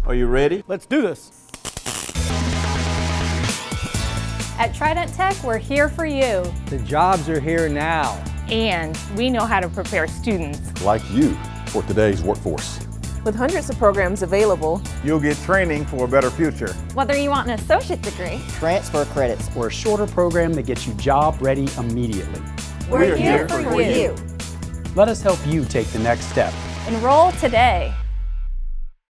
Are you ready? Let's do this. At Trident Tech, we're here for you. The jobs are here now. And we know how to prepare students like you for today's workforce. With hundreds of programs available, you'll get training for a better future. Whether you want an associate degree, transfer credits, or a shorter program that gets you job ready immediately. We're here for you. Let us help you take the next step. Enroll today.